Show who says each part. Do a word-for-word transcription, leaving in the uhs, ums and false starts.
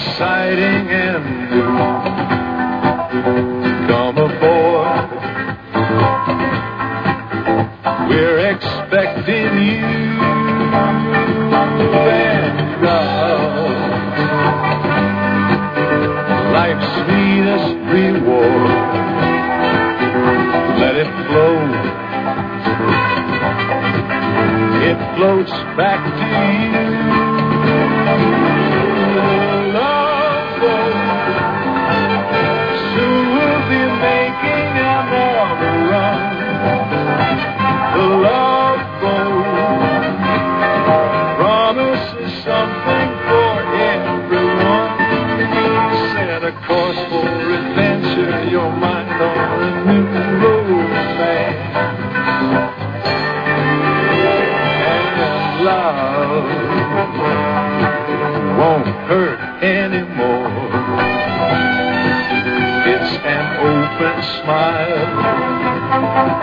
Speaker 1: exciting and new. Come aboard, we're expecting you. And love, life's sweetest reward. Let it flow, it floats back to you. Love boat, soon we'll be making another run. The love boat promises something for everyone. Set a course for adventure, your mind on a new romance. Love won't hurt anymore. It's an open smile